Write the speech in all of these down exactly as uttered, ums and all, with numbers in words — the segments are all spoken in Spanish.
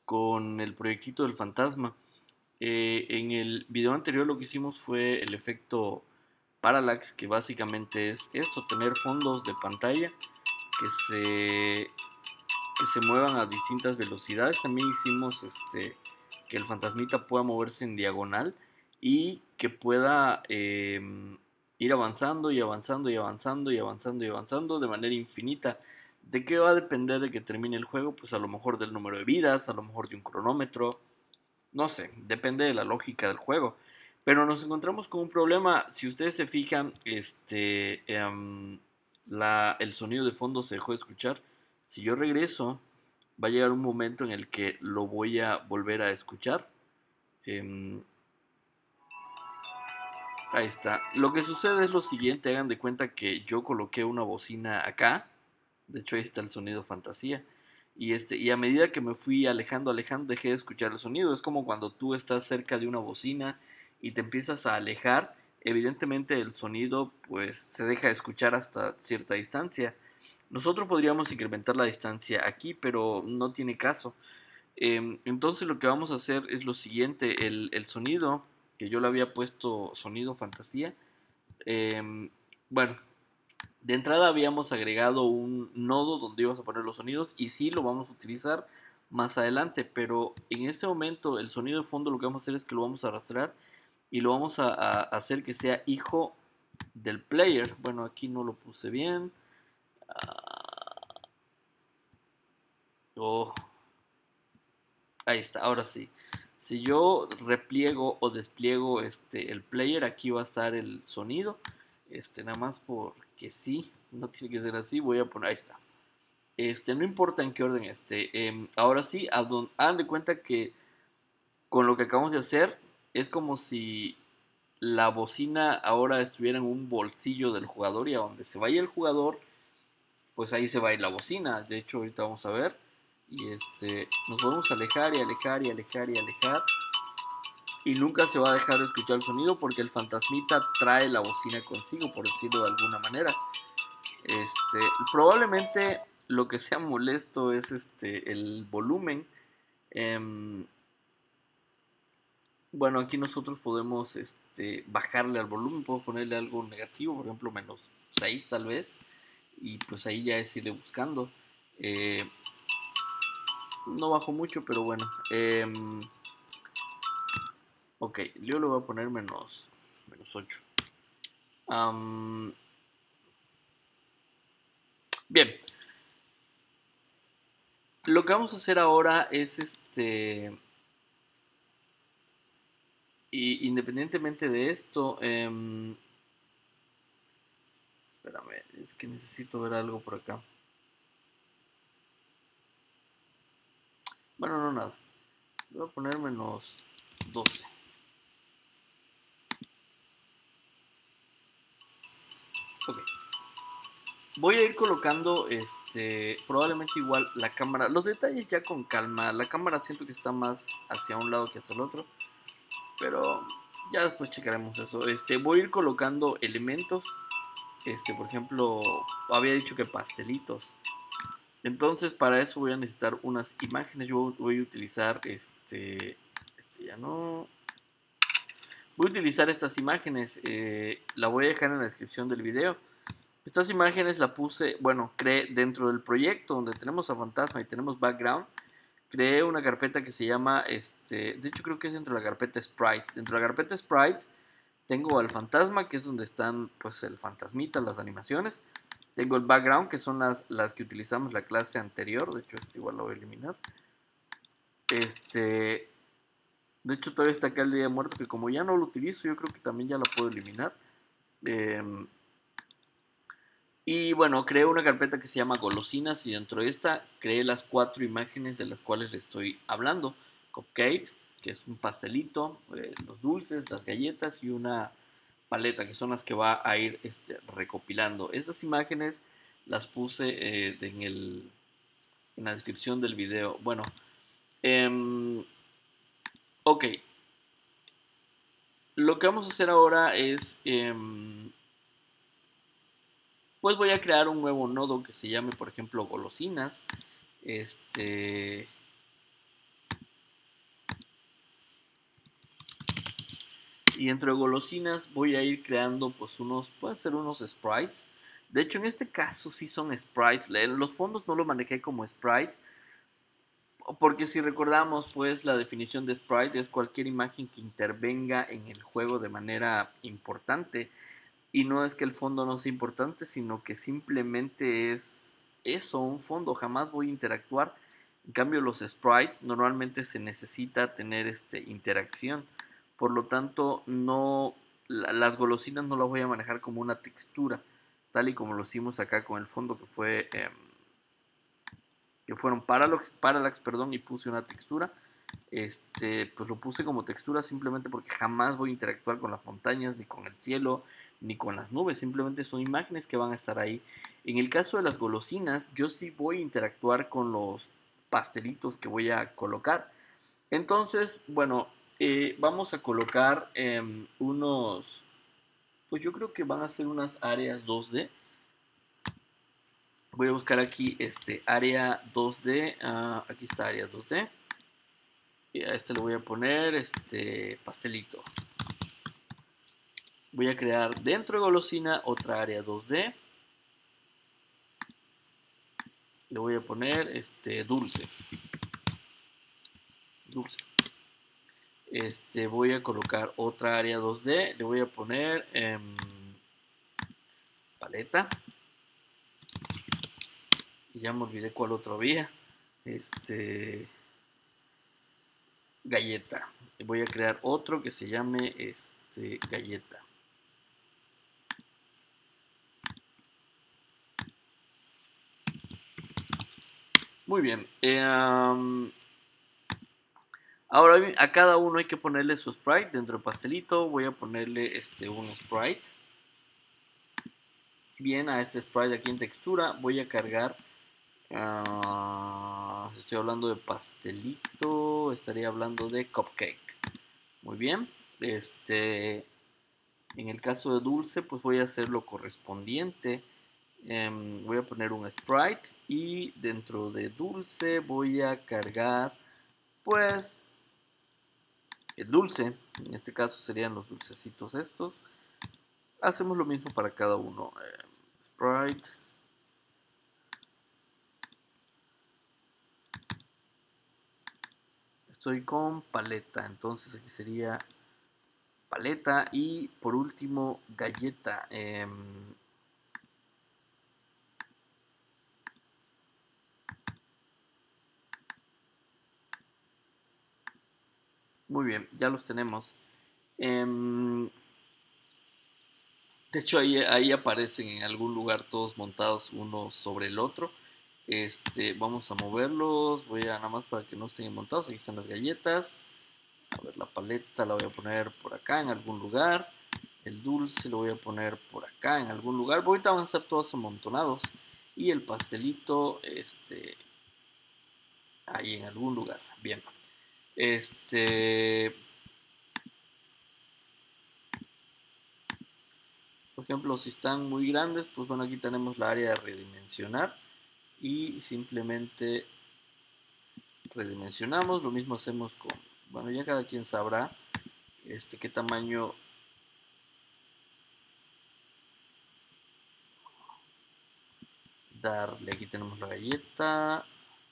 con el proyectito del fantasma. Eh, en el video anterior lo que hicimos fue el efecto parallax, que básicamente es esto, tener fondos de pantalla que se, que se muevan a distintas velocidades. También hicimos este, que el fantasmita pueda moverse en diagonal y que pueda eh, ir avanzando y avanzando y avanzando y avanzando y avanzando de manera infinita. ¿De qué va a depender de que termine el juego? Pues a lo mejor del número de vidas, a lo mejor de un cronómetro, no sé, depende de la lógica del juego. Pero nos encontramos con un problema. Si ustedes se fijan, este, em, la, el sonido de fondo se dejó de escuchar. Si yo regreso, va a llegar un momento en el que lo voy a volver a escuchar. Em, Ahí está. Lo que sucede es lo siguiente, hagan de cuenta que yo coloqué una bocina acá. De hecho, ahí está el sonido fantasía. Y, este, y a medida que me fui alejando, alejando, dejé de escuchar el sonido. Es como cuando tú estás cerca de una bocina y te empiezas a alejar. Evidentemente el sonido pues se deja de escuchar hasta cierta distancia. Nosotros podríamos incrementar la distancia aquí, pero no tiene caso. Eh, entonces lo que vamos a hacer es lo siguiente. El, el sonido, que yo le había puesto sonido fantasía. Eh, bueno, de entrada habíamos agregado un nodo donde íbamos a poner los sonidos y sí lo vamos a utilizar más adelante, pero en este momento el sonido de fondo lo que vamos a hacer es que lo vamos a arrastrar y lo vamos a, a hacer que sea hijo del player. Bueno, aquí no lo puse bien. Ah, oh, ahí está, ahora sí. Si yo repliego o despliego este, el player, aquí va a estar el sonido. Este, nada más porque sí, no tiene que ser así. Voy a poner, ahí está. Este, no importa en qué orden esté. Eh, ahora sí, hagan de cuenta que con lo que acabamos de hacer es como si la bocina ahora estuviera en un bolsillo del jugador y a donde se vaya el jugador, pues ahí se va a ir la bocina. De hecho, ahorita vamos a ver. Y este, nos podemos alejar y alejar y alejar y alejar. Y nunca se va a dejar de escuchar el sonido porque el fantasmita trae la bocina consigo, por decirlo de alguna manera. Este, probablemente lo que sea molesto es este el volumen. Eh, bueno, aquí nosotros podemos este, bajarle al volumen, puedo ponerle algo negativo, por ejemplo, menos seis tal vez, y pues ahí ya es irle buscando. Eh, no bajo mucho, pero bueno. Eh, ok, yo le voy a poner menos, menos ocho. Um, bien, lo que vamos a hacer ahora es este... Y independientemente de esto, eh, espérame, es que necesito ver algo por acá. Bueno, no, nada. Voy a poner menos doce. Ok. Voy a ir colocando, este, probablemente igual la cámara. Los detalles ya con calma. La cámara siento que está más hacia un lado que hacia el otro. Pero ya después checaremos eso. Este, voy a ir colocando elementos. Este, por ejemplo, había dicho que pastelitos. Entonces para eso voy a necesitar unas imágenes. Yo voy a utilizar este, este ya no. Voy a utilizar estas imágenes. Eh, la voy a dejar en la descripción del video. Estas imágenes la puse, bueno, creé dentro del proyecto donde tenemos a Fantasma y tenemos background. Creé una carpeta que se llama, este, de hecho creo que es dentro de la carpeta Sprites. Dentro de la carpeta Sprites tengo al Fantasma, que es donde están, pues, el fantasmita, las animaciones. Tengo el background, que son las, las que utilizamos la clase anterior. De hecho, este igual lo voy a eliminar. Este, de hecho, todavía está acá el Día de Muertos, que como ya no lo utilizo, yo creo que también ya la puedo eliminar. Eh, y bueno, creé una carpeta que se llama golosinas y dentro de esta creé las cuatro imágenes de las cuales les estoy hablando. Cupcake, que es un pastelito, eh, los dulces, las galletas y una paleta, que son las que va a ir este, recopilando. Estas imágenes las puse eh, en, el, en la descripción del video. Bueno, eh, ok. Lo que vamos a hacer ahora es, eh, pues voy a crear un nuevo nodo que se llame, por ejemplo, golosinas. Este, Y dentro de golosinas voy a ir creando pues unos, pueden ser unos sprites. De hecho en este caso sí son sprites. Los fondos no lo manejé como sprite. Porque si recordamos pues la definición de sprite es cualquier imagen que intervenga en el juego de manera importante. Y no es que el fondo no sea importante, sino que simplemente es eso, un fondo. Jamás voy a interactuar. En cambio los sprites normalmente se necesita tener este, interacción. Por lo tanto, no, la, las golosinas no las voy a manejar como una textura, tal y como lo hicimos acá con el fondo que fue eh, que fueron Parallax, Parallax, perdón, y puse una textura. Este, pues lo puse como textura simplemente porque jamás voy a interactuar con las montañas, ni con el cielo, ni con las nubes. Simplemente son imágenes que van a estar ahí. En el caso de las golosinas, yo sí voy a interactuar con los pastelitos que voy a colocar. Entonces, bueno, eh, vamos a colocar eh, unos, pues yo creo que van a ser unas áreas dos D. Voy a buscar aquí este área dos D. Uh, aquí está área dos D. Y a este le voy a poner este pastelito. Voy a crear dentro de golosina otra área dos D. Le voy a poner este dulces. Dulces. Este, voy a colocar otra área dos D. Le voy a poner eh, paleta. Ya me olvidé cuál otro había. Este, galleta. Voy a crear otro que se llame este, galleta. Muy bien. Eh, um, ahora a cada uno hay que ponerle su sprite. Dentro del pastelito voy a ponerle este, un sprite. Bien, a este sprite aquí en textura voy a cargar. Uh, estoy hablando de pastelito. Estaría hablando de cupcake. Muy bien. Este, en el caso de dulce, pues voy a hacer lo correspondiente. Um, voy a poner un sprite. Y dentro de dulce voy a cargar, pues, el dulce. En este caso serían los dulcecitos estos. Hacemos lo mismo para cada uno. Eh, sprite. Estoy con paleta. Entonces aquí sería paleta. Y por último, galleta. Eh, muy bien, ya los tenemos. Eh, de hecho, ahí, ahí aparecen en algún lugar todos montados uno sobre el otro. Este, vamos a moverlos. Voy a nada más para que no estén montados. Aquí están las galletas. A ver, la paleta la voy a poner por acá en algún lugar. El dulce lo voy a poner por acá en algún lugar. Ahorita van a estar todos amontonados. Y el pastelito, este, ahí en algún lugar. Bien. Este, por ejemplo, si están muy grandes, pues bueno, aquí tenemos la área de redimensionar. Y simplemente redimensionamos. Lo mismo hacemos con, bueno, ya cada quien sabrá este, qué tamaño darle. Aquí tenemos la galleta.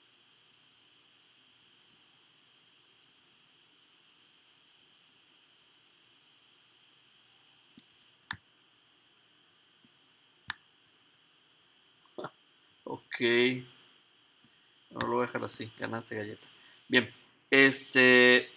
Ok. No lo voy a dejar así. Ganaste galleta. Bien. Este.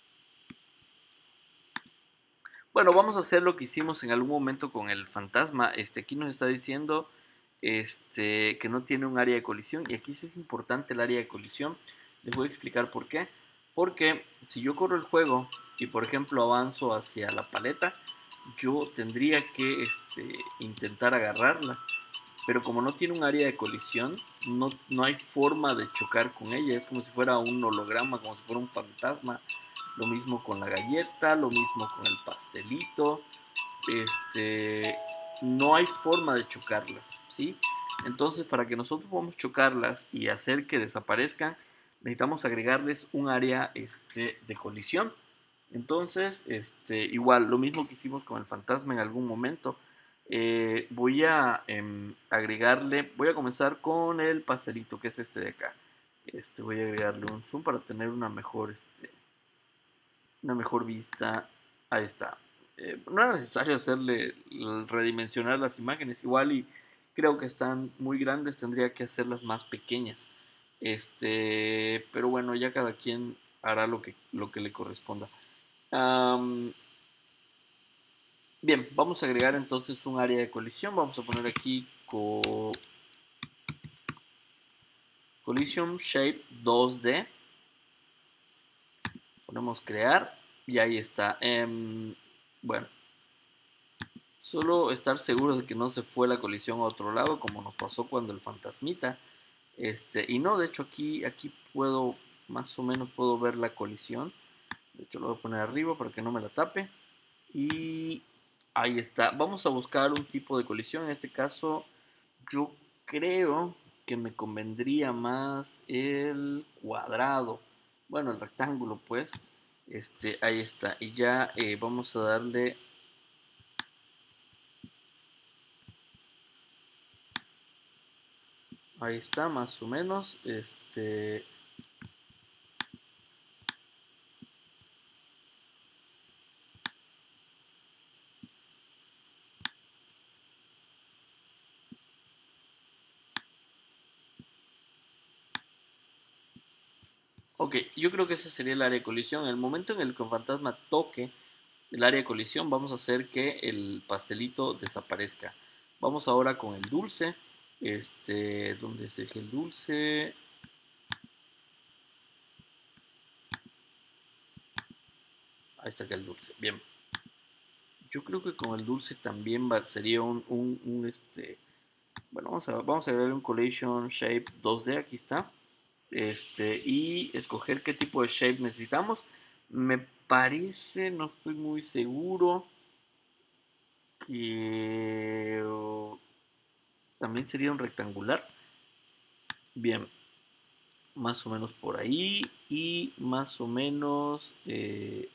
Bueno, vamos a hacer lo que hicimos en algún momento con el fantasma. Este, aquí nos está diciendo este, que no tiene un área de colisión. Y aquí sí es importante el área de colisión. Les voy a explicar por qué. Porque si yo corro el juego y por ejemplo avanzo hacia la paleta, yo tendría que este, intentar agarrarla. Pero como no tiene un área de colisión, no, no hay forma de chocar con ella. Es como si fuera un holograma, como si fuera un fantasma. Lo mismo con la galleta, lo mismo con el pastelito. Este, no hay forma de chocarlas, ¿sí? Entonces, para que nosotros podamos chocarlas y hacer que desaparezcan, necesitamos agregarles un área este, de colisión. Entonces, este, igual, lo mismo que hicimos con el fantasma en algún momento. Eh, voy a em, agregarle, voy a comenzar con el pastelito, que es este de acá. Este, voy a agregarle un zoom para tener una mejor, este, una mejor vista. Ahí está. Eh, no era necesario hacerle redimensionar las imágenes, igual y creo que están muy grandes, tendría que hacerlas más pequeñas. Este, pero bueno, ya cada quien hará lo que, lo que le corresponda. Um, bien, vamos a agregar entonces un área de colisión. Vamos a poner aquí co Collision Shape dos D. Ponemos crear y ahí está. Um, bueno, solo estar seguro de que no se fue la colisión a otro lado, como nos pasó cuando el fantasmita. Este, y no, de hecho aquí, aquí puedo, más o menos puedo ver la colisión. De hecho lo voy a poner arriba para que no me la tape. Y ahí está. Vamos a buscar un tipo de colisión. En este caso, yo creo que me convendría más el cuadrado. Bueno, el rectángulo, pues. Este, ahí está. Y ya eh, vamos a darle. Ahí está, más o menos. Este. Ok, yo creo que ese sería el área de colisión. En el momento en el que un fantasma toque el área de colisión, vamos a hacer que el pastelito desaparezca. Vamos ahora con el dulce. Este, ¿dónde se deja el dulce? Ahí está acá el dulce. Bien. Yo creo que con el dulce también va, sería un, un, un, este. Bueno, vamos a, vamos a agregar un Collision Shape dos D. Aquí está. Este, y escoger qué tipo de shape necesitamos. Me parece, no estoy muy seguro, que también sería un rectangular. Bien, más o menos por ahí. Y más o menos. Eh,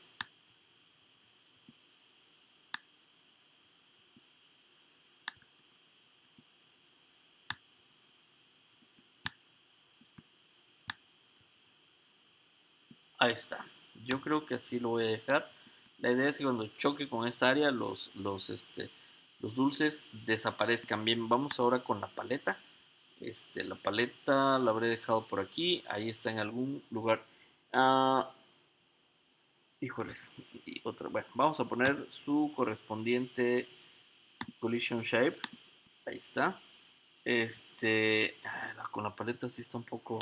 ahí está. Yo creo que así lo voy a dejar. La idea es que cuando choque con esta área, los, los, este, los dulces desaparezcan. Bien, vamos ahora con la paleta. Este, la paleta la habré dejado por aquí. Ahí está en algún lugar. Ah, híjoles. Y otra. Bueno, vamos a poner su correspondiente collision shape. Ahí está. Este. Ah, con la paleta sí está un poco.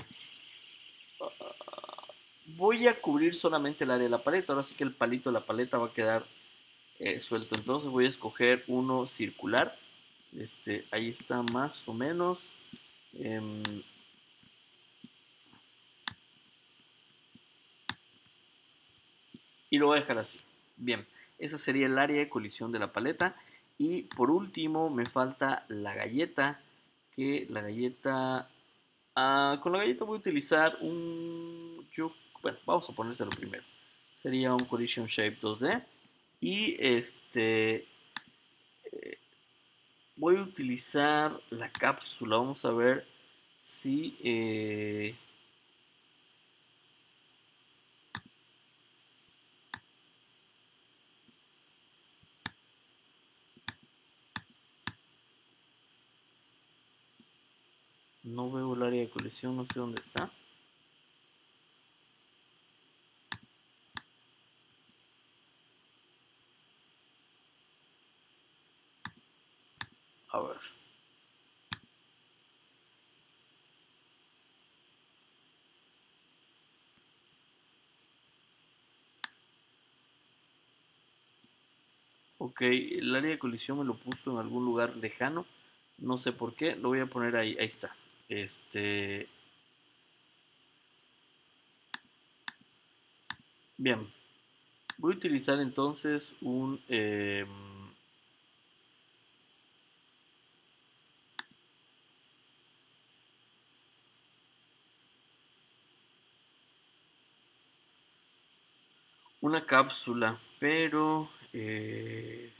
Voy a cubrir solamente el área de la paleta. Ahora sí que el palito de la paleta va a quedar eh, suelto. Entonces voy a escoger uno circular. Este, ahí está más o menos. Eh, y lo voy a dejar así. Bien, esa sería el área de colisión de la paleta. Y por último me falta la galleta. Que la galleta... Ah, con la galleta voy a utilizar un... Yo, bueno, vamos a ponérselo primero. Sería un Collision Shape dos D. Y este... eh, voy a utilizar la cápsula. Vamos a ver si... Eh, no veo el área de colisión, no sé dónde está. A ver. Ok, el área de colisión me lo puso en algún lugar lejano. No sé por qué. Lo voy a poner ahí. Ahí está. Este. Bien. Voy a utilizar entonces un. Eh, una cápsula, pero eh,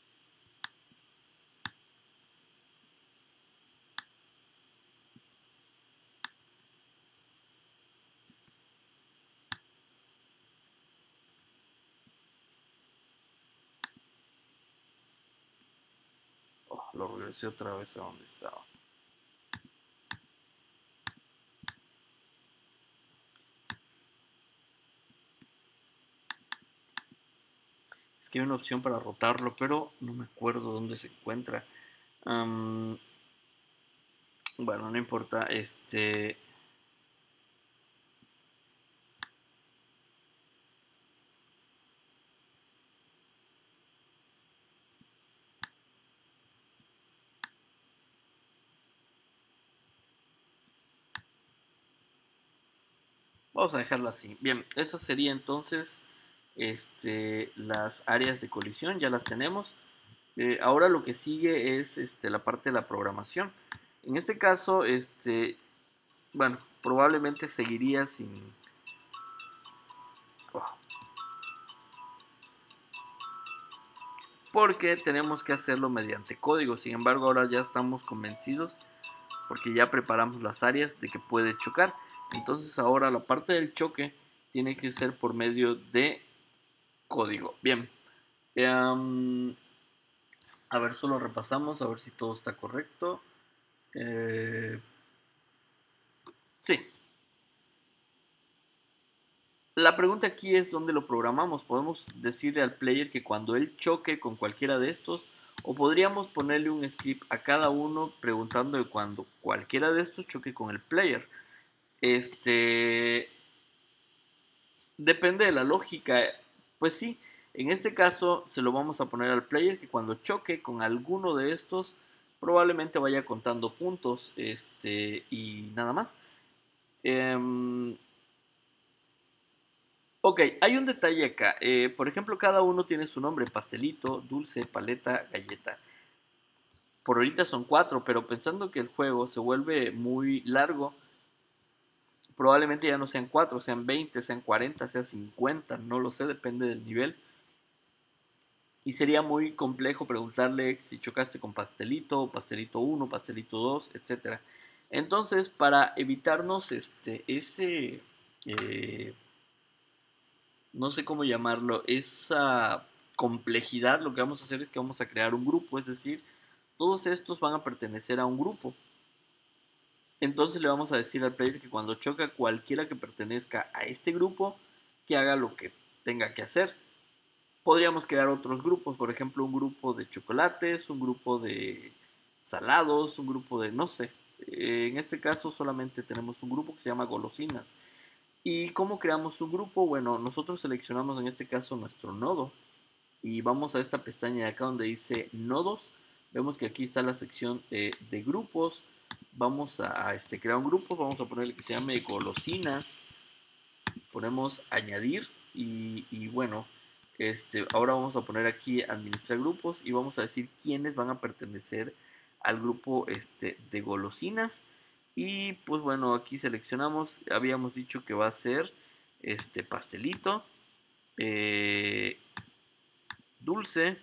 oh, lo regresé otra vez a donde estaba. Es que hay una opción para rotarlo, pero no me acuerdo dónde se encuentra. Um, bueno, no importa. Este. Vamos a dejarlo así. Bien, esa sería entonces este, las áreas de colisión, ya las tenemos. Eh, ahora lo que sigue es este, la parte de la programación. En este caso, este, bueno, probablemente seguiría sin... Oh, porque tenemos que hacerlo mediante código. Sin embargo, ahora ya estamos convencidos porque ya preparamos las áreas de que puede chocar. Entonces ahora la parte del choque tiene que ser por medio de código. Bien. Um, a ver, solo repasamos a ver si todo está correcto. Eh, sí. La pregunta aquí es dónde lo programamos. Podemos decirle al player que cuando él choque con cualquiera de estos, o podríamos ponerle un script a cada uno preguntando de cuando cualquiera de estos choque con el player. Este depende de la lógica. Pues sí, en este caso se lo vamos a poner al player que cuando choque con alguno de estos probablemente vaya contando puntos, este y nada más. Eh, Ok, hay un detalle acá. Eh, por ejemplo, cada uno tiene su nombre: pastelito, dulce, paleta, galleta. Por ahorita son cuatro, pero pensando que el juego se vuelve muy largo, probablemente ya no sean cuatro, sean veinte, sean cuarenta, sean cincuenta, no lo sé, depende del nivel. Y sería muy complejo preguntarle si chocaste con pastelito, pastelito uno, pastelito dos, etcétera. Entonces, para evitarnos este, ese... Eh, no sé cómo llamarlo, esa complejidad, lo que vamos a hacer es que vamos a crear un grupo, es decir, todos estos van a pertenecer a un grupo. Entonces le vamos a decir al player que cuando choca cualquiera que pertenezca a este grupo, que haga lo que tenga que hacer. Podríamos crear otros grupos, por ejemplo, un grupo de chocolates, un grupo de salados, un grupo de, no sé. En este caso solamente tenemos un grupo que se llama golosinas. ¿Y cómo creamos un grupo? Bueno, nosotros seleccionamos en este caso nuestro nodo y vamos a esta pestaña de acá donde dice nodos. Vemos que aquí está la sección eh, de grupos. Vamos a, a este, crear un grupo, vamos a ponerle que se llame golosinas. Ponemos añadir y, y bueno, este, ahora vamos a poner aquí administrar grupos y vamos a decir quiénes van a pertenecer al grupo este, de golosinas. Y pues bueno, aquí seleccionamos, habíamos dicho que va a ser este pastelito, eh, dulce,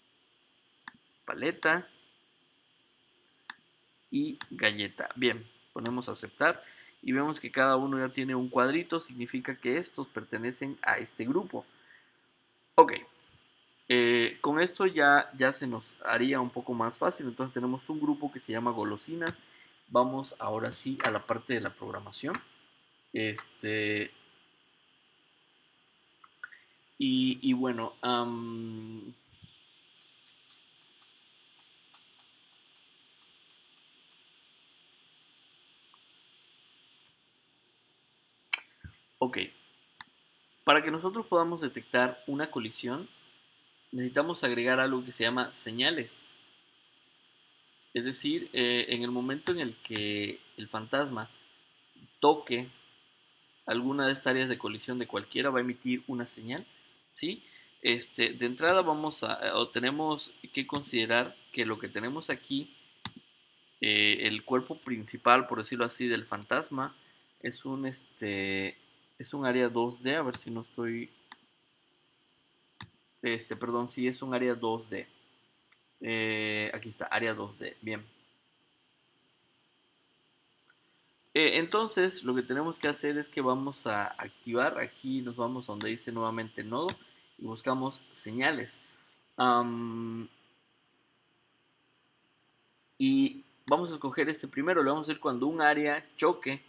paleta y galleta. Bien, ponemos aceptar y vemos que cada uno ya tiene un cuadrito, significa que estos pertenecen a este grupo. Ok, eh, con esto ya, ya se nos haría un poco más fácil. Entonces tenemos un grupo que se llama golosinas. Vamos ahora sí a la parte de la programación. Este, y, y bueno, um, ok, para que nosotros podamos detectar una colisión, necesitamos agregar algo que se llama señales. Es decir, eh, en el momento en el que el fantasma toque alguna de estas áreas de colisión de cualquiera, va a emitir una señal, ¿sí? Este, de entrada vamos a, o tenemos que considerar que lo que tenemos aquí, eh, el cuerpo principal, por decirlo así, del fantasma, es un, este, es un área dos D, a ver si no estoy Este, perdón, sí es un área dos D. Eh, aquí está, área dos D. Bien. Eh, entonces, lo que tenemos que hacer es que vamos a activar. Aquí nos vamos a donde dice nuevamente nodo y buscamos señales. Um, y vamos a escoger este primero. Le vamos a decir cuando un área choque.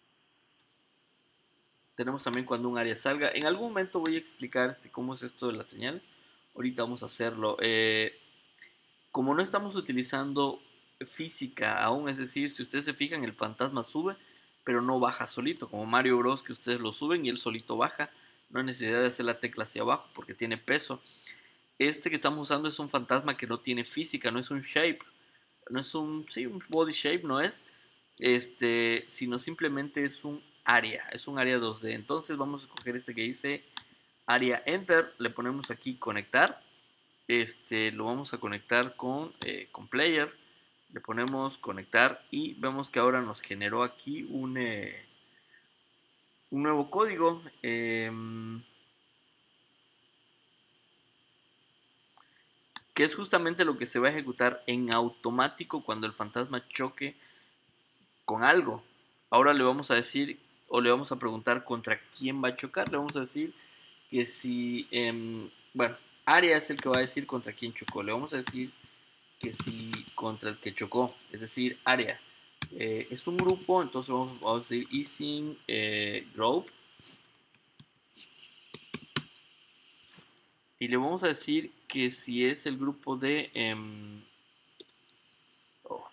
Tenemos también cuando un área salga. En algún momento voy a explicar este, cómo es esto de las señales. Ahorita vamos a hacerlo. Eh, como no estamos utilizando física aún, es decir, si ustedes se fijan, el fantasma sube, pero no baja solito, como Mario Bros, que ustedes lo suben y él solito baja. No hay necesidad de hacer la tecla hacia abajo porque tiene peso. Este que estamos usando es un fantasma que no tiene física, no es un shape, no es un, sí, un body shape, no es, este, sino simplemente es un área, es un área dos D. Entonces vamos a escoger este que dice área enter, le ponemos aquí conectar, este, lo vamos a conectar con, eh, con player, le ponemos conectar y vemos que ahora nos generó aquí un, eh, un nuevo código. Eh, que es justamente lo que se va a ejecutar en automático cuando el fantasma choque con algo. Ahora le vamos a decir o le vamos a preguntar contra quién va a chocar. Le vamos a decir que si, eh, bueno, área es el que va a decir contra quién chocó. Le vamos a decir que si contra el que chocó, es decir, área. Eh, es un grupo, entonces vamos, vamos a decir using eh, group. Y le vamos a decir que si es el grupo de... Eh, oh,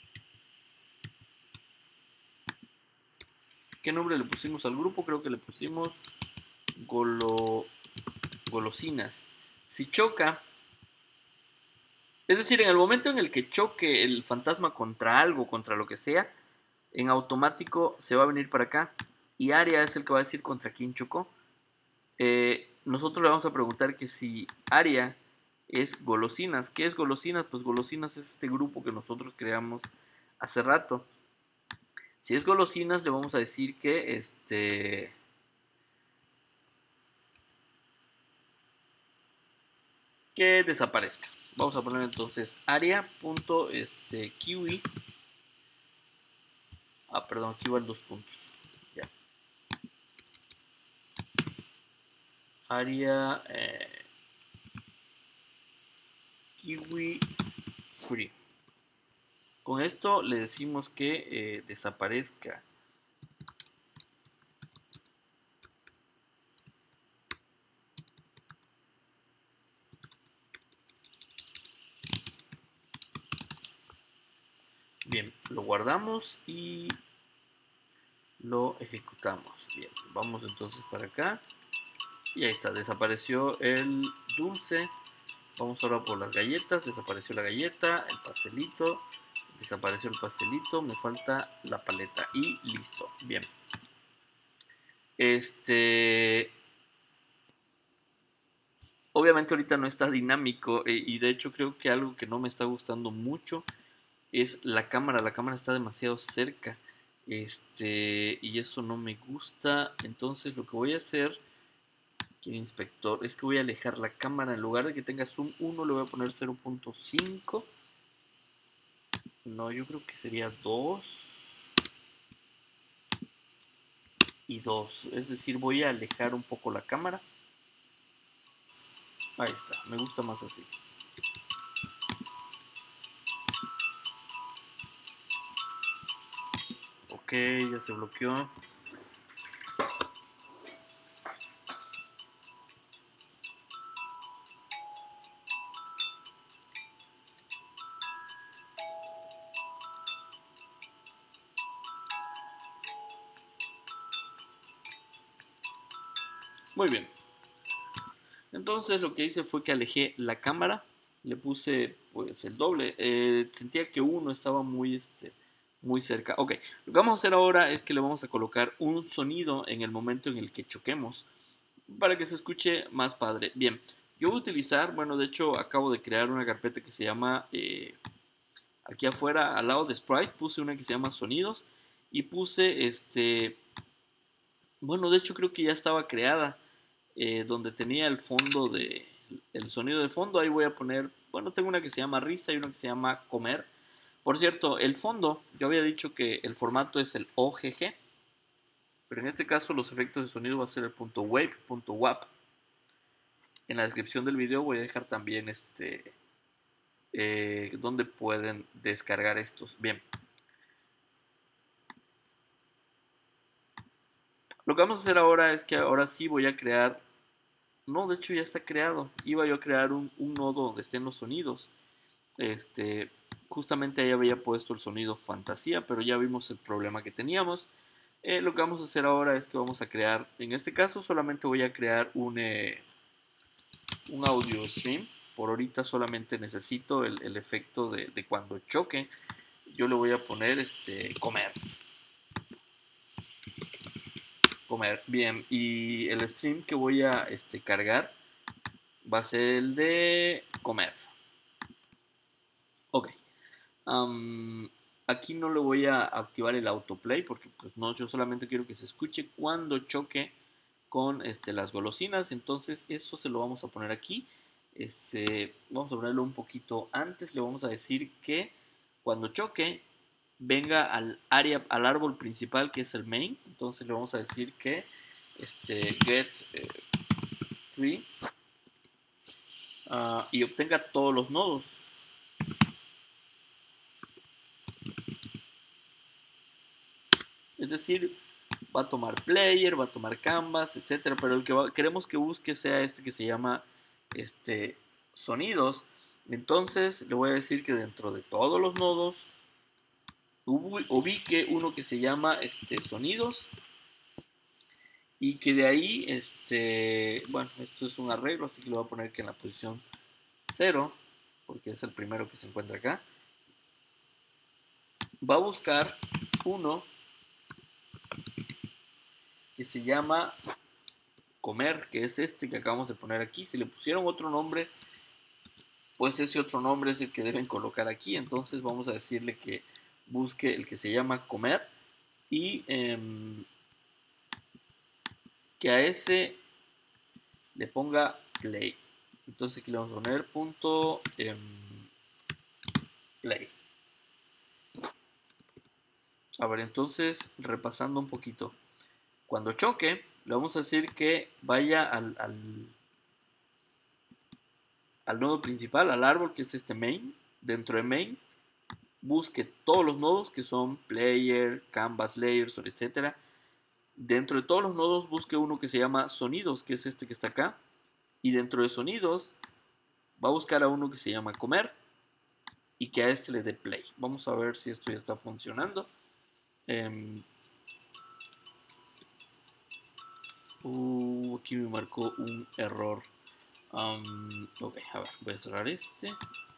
¿qué nombre le pusimos al grupo? Creo que le pusimos golo, golosinas. Si choca, es decir, en el momento en el que choque el fantasma contra algo, contra lo que sea, en automático se va a venir para acá. Y área es el que va a decir contra quién chocó. Eh, nosotros le vamos a preguntar que si área es golosinas. ¿Qué es golosinas? Pues golosinas es este grupo que nosotros creamos hace rato. Si es golosinas, le vamos a decir que este... que desaparezca. Vamos a poner entonces área.kiwi. Este, ah, perdón, aquí van dos puntos. Ya. Área eh, kiwi free. Con esto le decimos que eh, desaparezca. Bien, lo guardamos y lo ejecutamos. Bien, vamos entonces para acá. Y ahí está, desapareció el dulce. Vamos ahora por las galletas. Desapareció la galleta, el pastelito. Desapareció el pastelito. Me falta la paleta. Y listo. Bien. Este... Obviamente ahorita no está dinámico. Eh, y de hecho creo que algo que no me está gustando mucho es la cámara. La cámara está demasiado cerca. Este... Y eso no me gusta. Entonces lo que voy a hacer... Aquí inspector. Es que voy a alejar la cámara. En lugar de que tenga zoom uno, le voy a poner cero punto cinco. No, yo creo que sería dos. Y dos. Es decir, voy a alejar un poco la cámara. Ahí está. Me gusta más así. Ok, ya se bloqueó. Muy bien. Entonces lo que hice fue que alejé la cámara. Le puse pues el doble. Eh, sentía que uno estaba muy, este, muy cerca. Ok, lo que vamos a hacer ahora es que le vamos a colocar un sonido en el momento en el que choquemos, para que se escuche más padre. Bien, yo voy a utilizar, bueno, de hecho acabo de crear una carpeta que se llama, eh, aquí afuera al lado de Sprite, puse una que se llama sonidos y puse este, bueno, de hecho creo que ya estaba creada, eh, donde tenía el fondo de, el sonido de fondo. Ahí voy a poner, bueno, tengo una que se llama risa y una que se llama comer. Por cierto, el fondo, yo había dicho que el formato es el O G G, pero en este caso los efectos de sonido va a ser el .wave, .wap. En la descripción del video voy a dejar también este eh, donde pueden descargar estos. Bien. Lo que vamos a hacer ahora es que ahora sí voy a crear. No, de hecho ya está creado. Iba yo a crear un, un nodo donde estén los sonidos. Este, justamente ahí había puesto el sonido fantasía, pero ya vimos el problema que teníamos. Eh, lo que vamos a hacer ahora es que vamos a crear, en este caso solamente voy a crear un, eh, un audio stream. Por ahorita solamente necesito el, el efecto de, de cuando choque. Yo le voy a poner este comer. Comer, bien. Y el stream que voy a este, cargar va a ser el de comer. Ok. Um, aquí no le voy a activar el autoplay porque pues no, yo solamente quiero que se escuche cuando choque con este, las golosinas. Entonces eso se lo vamos a poner aquí. Este, vamos a ponerlo un poquito antes. Le vamos a decir que cuando choque venga al área, al árbol principal que es el main. Entonces le vamos a decir que este, get eh, tree uh, y obtenga todos los nodos. Es decir, va a tomar player, va a tomar canvas, etcétera. Pero el que va, queremos que busque sea este que se llama este, sonidos. Entonces le voy a decir que dentro de todos los nodos ubique uno que se llama este, sonidos. Y que de ahí, este, bueno, esto es un arreglo, así que le voy a poner que en la posición cero, porque es el primero que se encuentra acá. Va a buscar uno que se llama comer, que es este que acabamos de poner aquí. Si le pusieron otro nombre, pues ese otro nombre es el que deben colocar aquí. Entonces vamos a decirle que busque el que se llama comer y eh, que a ese le ponga play. Entonces aquí le vamos a poner punto eh, play. A ver, entonces repasando un poquito. Cuando choque, le vamos a decir que vaya al, al, al nodo principal, al árbol que es este main. Dentro de main, busque todos los nodos que son player, canvas, layers, etcétera. Dentro de todos los nodos, busque uno que se llama sonidos, que es este que está acá. Y dentro de sonidos, va a buscar a uno que se llama comer y que a este le dé play. Vamos a ver si esto ya está funcionando. Eh, uh, aquí me marcó un error. Um, ok, a ver, voy a cerrar este.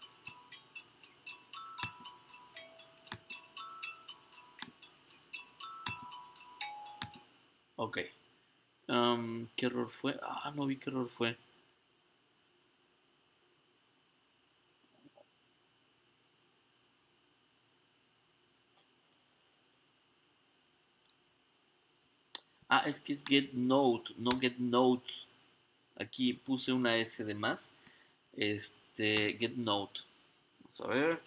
Ok. Um, ¿Qué error fue? Ah, no vi qué error fue. Ah, es que es get note, no get notes. Aquí puse una S de más. Este, get note. Vamos a ver.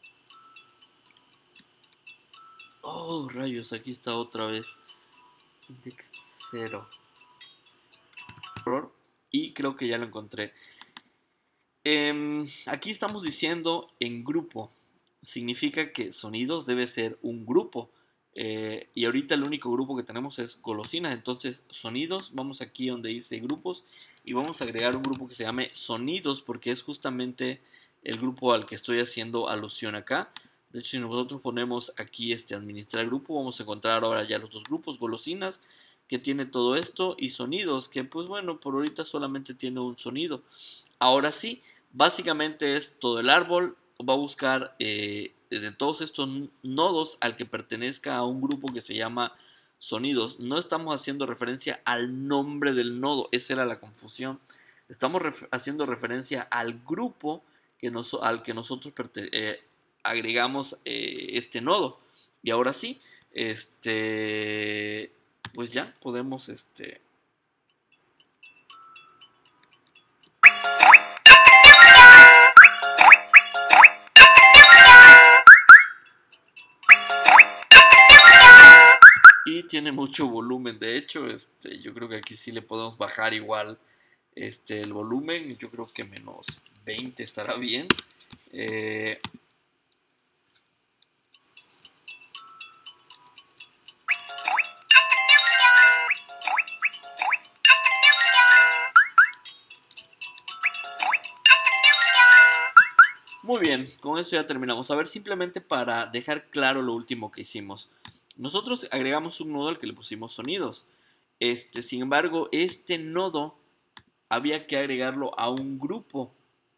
Oh, rayos, aquí está otra vez. Index cero. Error. Y creo que ya lo encontré. Eh, aquí estamos diciendo en grupo. Significa que sonidos debe ser un grupo. Eh, y ahorita el único grupo que tenemos es golosinas. Entonces, sonidos, vamos aquí donde dice grupos y vamos a agregar un grupo que se llame sonidos porque es justamente el grupo al que estoy haciendo alusión acá. De hecho, si nosotros ponemos aquí este administrar grupo, vamos a encontrar ahora ya los dos grupos, golosinas, que tiene todo esto, y sonidos, que pues bueno, por ahorita solamente tiene un sonido. Ahora sí, básicamente es todo el árbol, va a buscar eh, de todos estos nodos al que pertenezca a un grupo que se llama sonidos. No estamos haciendo referencia al nombre del nodo, esa era la confusión. Estamos ref haciendo referencia al grupo que nos, al que nosotros eh, agregamos eh, este nodo. Y ahora sí, este, pues ya podemos este, tiene mucho volumen. De hecho, este, yo creo que aquí sí le podemos bajar igual este, el volumen. Yo creo que menos veinte estará bien. Eh, Muy bien, con eso ya terminamos. A ver, simplemente para dejar claro lo último que hicimos. Nosotros agregamos un nodo al que le pusimos sonidos. Este, sin embargo, este nodo había que agregarlo a un grupo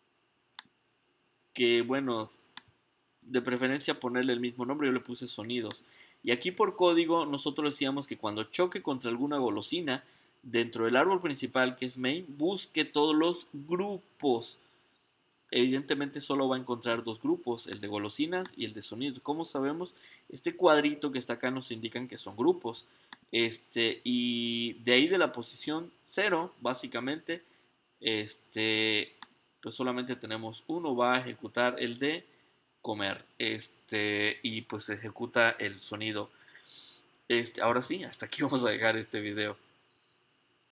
que, bueno, de preferencia ponerle el mismo nombre. Yo le puse sonidos. Y aquí por código nosotros decíamos que cuando choque contra alguna golosina, dentro del árbol principal que es main, busque todos los grupos. Evidentemente solo va a encontrar dos grupos, el de golosinas y el de sonidos. Como sabemos, este cuadrito que está acá nos indican que son grupos. Este, y de ahí de la posición cero, básicamente, este, pues solamente tenemos uno, va a ejecutar el de comer, este, y pues ejecuta el sonido. Este, ahora sí, hasta aquí vamos a dejar este video.